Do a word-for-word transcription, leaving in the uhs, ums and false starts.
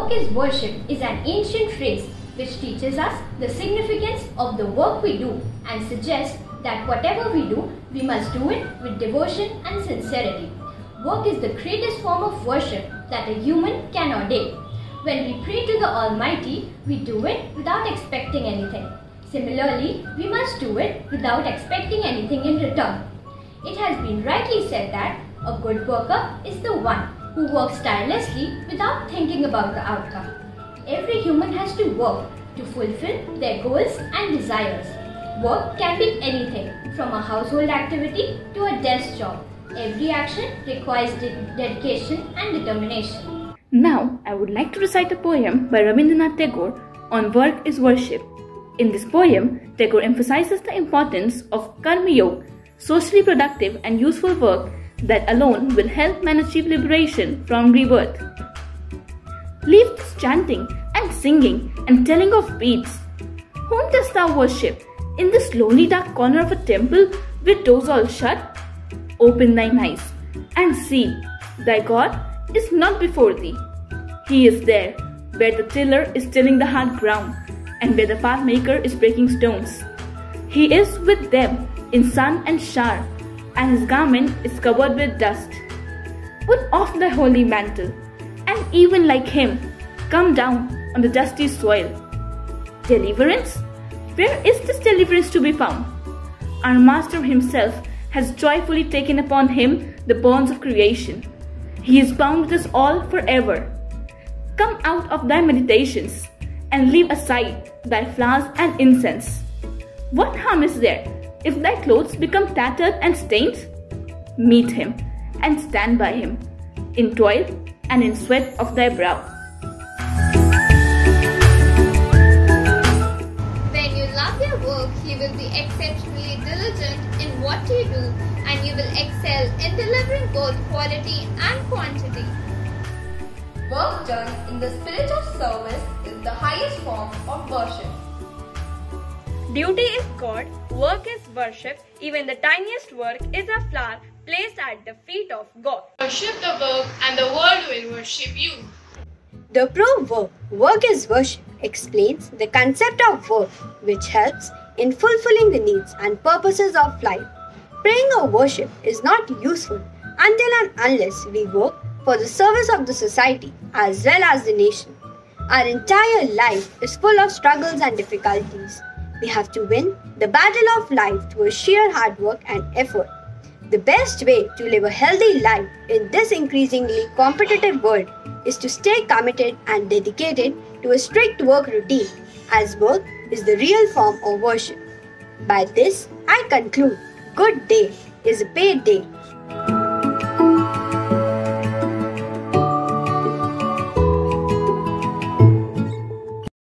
Work is worship is an ancient phrase which teaches us the significance of the work we do and suggests that whatever we do, we must do it with devotion and sincerity. Work is the greatest form of worship that a human can ordain. When we pray to the Almighty, we do it without expecting anything. Similarly, we must do it without expecting anything in return. It has been rightly said that a good worker is the one who works tirelessly without thinking about the outcome. Every human has to work to fulfill their goals and desires. Work can be anything, from a household activity to a desk job. Every action requires de dedication and determination. Now, I would like to recite a poem by Rabindranath Tagore on work is worship. In this poem, Tagore emphasizes the importance of Karma Yoga, socially productive and useful work that alone will help man achieve liberation from rebirth. Leave this chanting and singing and telling of beads. Whom dost thou worship? In this lonely dark corner of a temple with doors all shut? Open thine eyes and see, thy God is not before thee. He is there, where the tiller is tilling the hard ground and where the path maker is breaking stones. He is with them in sun and shower, and his garment is covered with dust. Put off thy holy mantle, and even like him, come down on the dusty soil. Deliverance? Where is this deliverance to be found? Our Master himself has joyfully taken upon him the bonds of creation. He is bound with us all forever. Come out of thy meditations and leave aside thy flowers and incense. What harm is there if thy clothes become tattered and stained? Meet him and stand by him in toil and in sweat of thy brow. When you love your work, you will be exceptionally diligent in what you do, and you will excel in delivering both quality and quantity. Work done in the spirit of service is the highest form of worship. Duty is God, work is worship, even the tiniest work is a flower placed at the feet of God. Worship the work and the world will worship you. The proverb, work is worship, explains the concept of work which helps in fulfilling the needs and purposes of life. Praying or worship is not useful until and unless we work for the service of the society as well as the nation. Our entire life is full of struggles and difficulties. We have to win the battle of life through sheer hard work and effort. The best way to live a healthy life in this increasingly competitive world is to stay committed and dedicated to a strict work routine, as work is the real form of worship. By this, I conclude, good day is a paid day